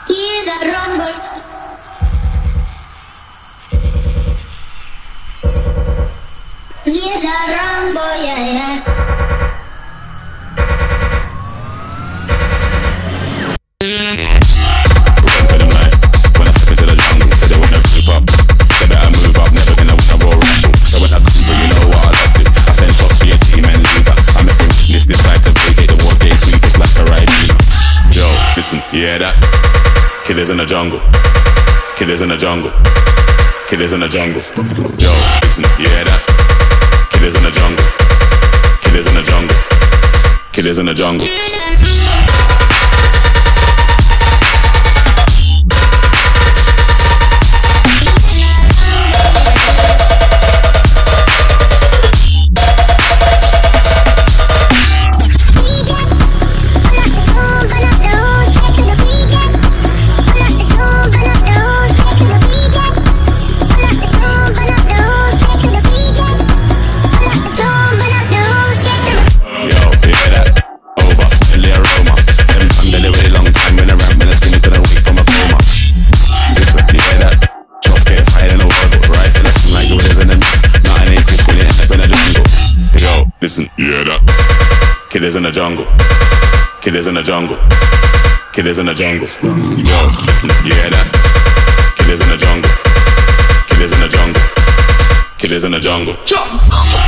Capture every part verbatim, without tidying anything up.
Hear the rumble. Hear the rumble, yeah, yeah. Yeah, that killers in the jungle, killers in the jungle, killers in the jungle. Yo, listen, yeah, that killers in the jungle, killers in the jungle, killers in the jungle. Listen, yeah, that killers in the jungle, killers in the jungle, killers in the jungle. Yo, listen, yeah, that killers in the jungle, killers in the jungle, killers in the jungle. Jump!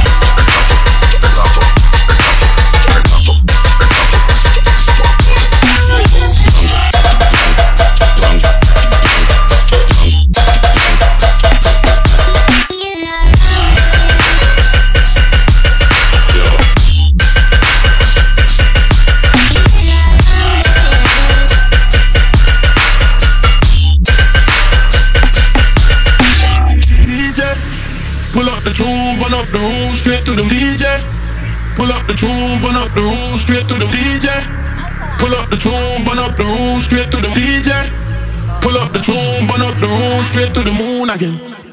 Pull up the tune, run up the room, straight to the D J. Pull up the tune, run up the room, straight to the D J. Pull up the tune, run up the room, straight to the D J. Pull up the tune, run up the room, straight to the moon again.